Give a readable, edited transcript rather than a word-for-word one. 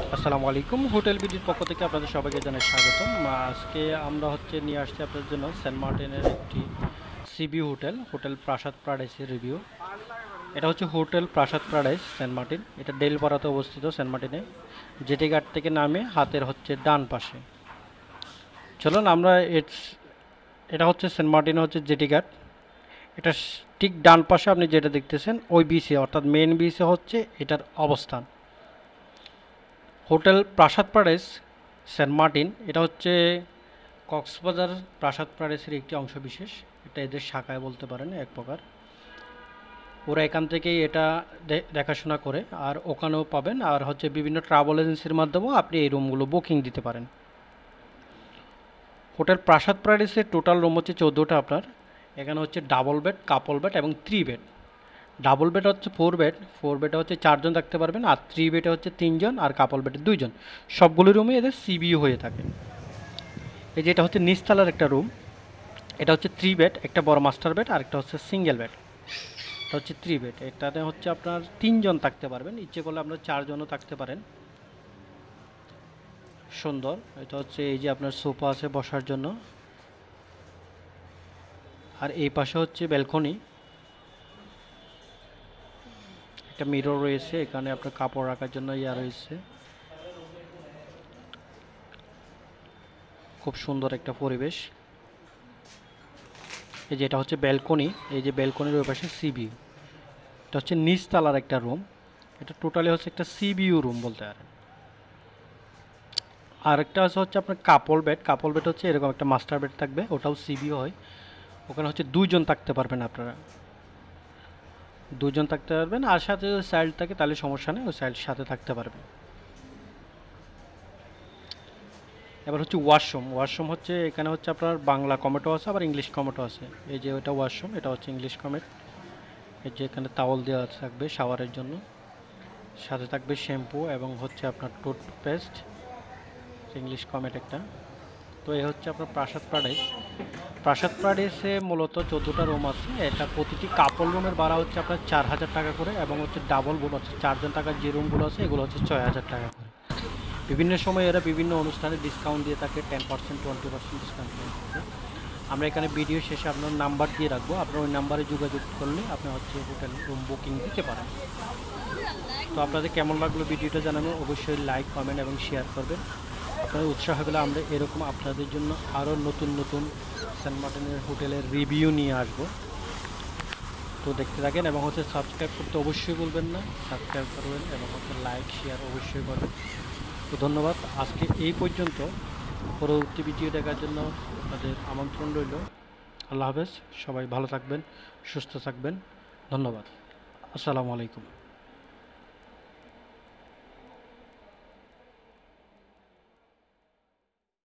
আসসালামু আলাইকুম। হোটেল বিডির পক্ষ থেকে আপনাদের সবাইকে জানাই স্বাগতম। আজকে আমরা নিয়ে আসছি আপনাদের জন্য সেন্ট মার্টিনের একটি সিবি হোটেল প্রাসাদ প্যারাডাইসের রিভিউ। এটা হচ্ছে হোটেল প্রাসাদ প্যারাডাইস সেন্ট মার্টিন। এটা ডেলপাড়াতে অবস্থিত সেন্ট মার্টিনে। জেটি ঘাট থেকে নামে হাতের ডান পাশে। চলুন আমরা এটা হচ্ছে সেন্ট মার্টিনে জেটি ঘাট। এটা ঠিক ডান পাশে আপনি যেটা দেখতেছেন ওই বিচে, অর্থাৎ মেন বিচে হচ্ছে এটার অবস্থান। হোটেল প্রাসাদ প্যারাডাইস সেন্ট মার্টিন এটা হচ্ছে কক্সবাজার প্রাসাদ প্যারাডাইসের একটি অংশ বিশেষ। এটা এদের শাখায় বলতে পারেন এক প্রকার। ওরা এখান থেকেই এটা দেখাশোনা করে, আর ওখানেও পাবেন। আর বিভিন্ন ট্রাভেল এজেন্সির মাধ্যমেও আপনি এই রুমগুলো বুকিং দিতে পারেন। হোটেল প্রাসাদ প্যারাডাইসের টোটাল রুম হচ্ছে 14টা আপনার। এখানে ডাবল বেড, কাপল বেড এবং 3 বেড। ডাবল বেড হচ্ছে 4 বেড, 4 বেডে 4 জন থাকতে পারবেন, আর 3 বেডে 3 জন, আর কাপল বেডে 2 জন। সবগুলো রুমে এদের সিবিইউ হয়ে থাকে। এই যে এটা নিচতলার একটা রুম। এটা 3 বেড, একটা বড় মাস্টার বেড আর একটা সিঙ্গেল বেড। এটা 3 বেড। এটাতে আপনার 3 জন থাকতে পারবেন, ইচ্ছে করলে আপনার 4 জনও থাকতে পারেন। সুন্দর। এটা এই যে আপনার সোফা আছে বসার জন্য, আর এই পাশে ব্যালকনি। একটা মিরর রয়েছে, এখানে আপনার কাপড় রাখার জন্য রয়েছে। খুব সুন্দর একটা পরিবেশ। এই যে এটা ব্যালকনি। এই যে ব্যালকনির ওই পাশে সিবিইউ। এটা নিচতলার একটা রুম। এটা টোটালি একটা সিবিইউ রুম বলতে পারেন। আর একটা আপনার কাপল বেড। কাপল বেড এরকম একটা মাস্টার বেড থাকবে, ওটাও সিবিইউ হয়। ওখানে 2 জন থাকতে পারবেন আপনারা। 2 জন থাকতে পারবেন, আর সাথে যদি চাইল্ড থাকে তাহলে সমস্যা নেই, ওই চাইল্ড সাথে থাকতে পারবে। এবার ওয়াশরুম। ওয়াশরুম এখানে আপনার বাংলা কমেটো আছে, আবার ইংলিশ কমেটো আছে। এই যে ওটা ওয়াশরুম, এটা ইংলিশ কমেট। এই যে এখানে তাওয়াল দেওয়া থাকবে শাওয়ারের জন্য, সাথে থাকবে শ্যাম্পু এবং আপনার টুথপেস্ট। ইংলিশ কমেট একটা। তো এই আপনার প্রাসাদ প্যারাডাইস। প্রাসাদ প্যারাডাইসে মূলত 14টা রুম আছে। এটা প্রতিটি কাপল রুমের ভাড়া আপনার 4000 টাকা করে, এবং ডাবল রুম 4 জন থাকার যে রুমগুলো আছে এগুলো 6000 টাকা করে। বিভিন্ন সময় এরা বিভিন্ন অনুষ্ঠানে ডিসকাউন্ট দিয়ে থাকে, 10%, 20% ডিসকাউন্ট দিয়ে থাকে। আমরা এখানে ভিডিও শেষে আপনার নাম্বার দিয়ে রাখবো, আপনার ওই নাম্বারে যোগাযোগ করলে আপনি হোটেল রুম বুকিং দিতে পারেন। তো আপনাদের কেমন লাগলো ভিডিওটা জানানো, অবশ্যই লাইক, কমেন্ট এবং শেয়ার করবেন। আপনাদের উৎসাহ হলে আমরা এরকম আপনাদের জন্য আরও নতুন নতুন সেন্ট মার্টিনের হোটেলের রিভিউ নিয়ে আসবো। তো দেখতে থাকেন, এবং সাবস্ক্রাইব করতে অবশ্যই বলবেন না। সাবস্ক্রাইব করবেন এবং লাইক শেয়ার অবশ্যই করবেন। তো ধন্যবাদ। আজকে এই পর্যন্ত। পরবর্তী ভিডিও দেখার জন্য আপনাদের আমন্ত্রণ রইল। আল্লাহ হাফেজ। সবাই ভালো থাকবেন, সুস্থ থাকবেন। ধন্যবাদ। আসসালামু আলাইকুম।